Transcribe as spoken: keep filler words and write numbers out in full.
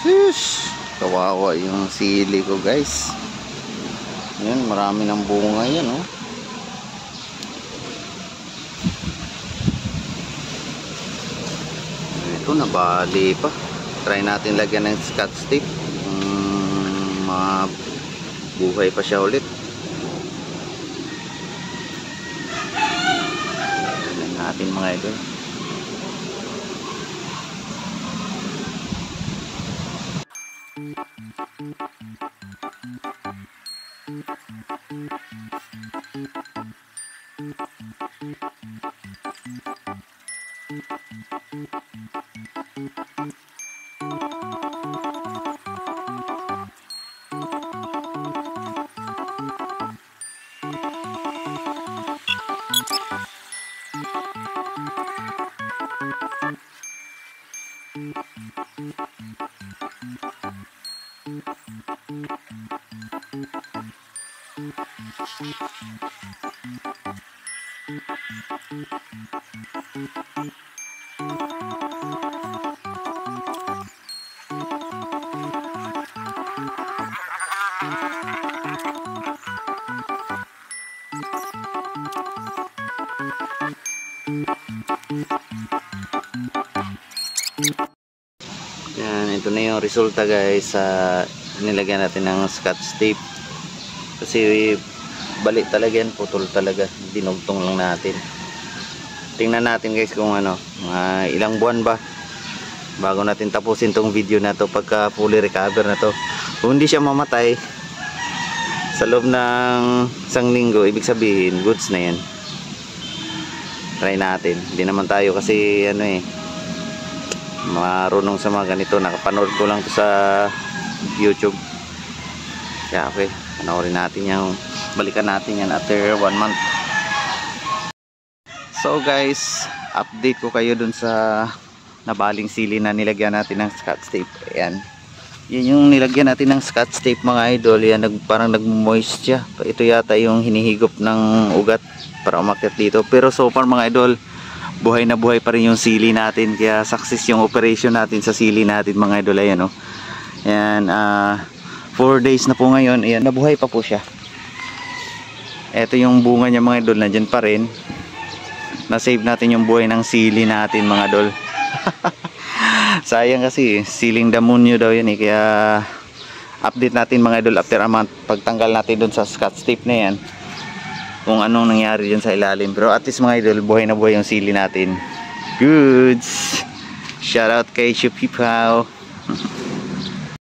Fish! Kawawa yung sili ko guys. Yan, marami ng bunga yan oh. Ito nabali pa. Try natin lagyan ng scotch tape. Um, mabuhay pa siya ulit. Lagyan natin mga idol. Yan, ito na yung resulta guys sa nilagyan natin ng scotch tape. Kasi balik talaga yan, putol talaga, dinugtong lang natin. Tingnan natin guys kung ano, uh, ilang buwan ba bago natin tapusin tong video na to, pagka fully recover na to. Kung hindi siya mamatay sa loob ng isang linggo, ibig sabihin goods na yan. Try natin. Hindi naman tayo kasi ano eh, marunong sa mga ganito. Nakapanood ko lang to sa YouTube. Kaya okay, panoorin natin yung, balikan natin yan after one month. So guys, update ko kayo dun sa nabaling sili na nilagyan natin ng scotch tape. Ayan, yan yung nilagyan natin ng scotch tape mga idol. Yan, nag, parang nag-moist siya. Ito yata yung hinihigop ng ugat para umakyat dito. Pero so far mga idol, buhay na buhay pa rin yung sili natin. Kaya success yung operation natin sa sili natin mga idol. Ayan o, ayan, uh, four days na po ngayon. Ayan, nabuhay pa po siya. Ito yung bunga niya mga idol, nandyan pa rin. Na-save natin yung buhay ng sili natin mga idol. Sayang kasi siling damunyo daw yan eh. Kaya update natin mga idol after a month, pagtanggal natin dun sa scotch tape na yan, kung anong nangyari dyan sa ilalim. Pero at least mga idol, buhay na buhay yung sili natin. Goods! Shout out kay Chupipaw.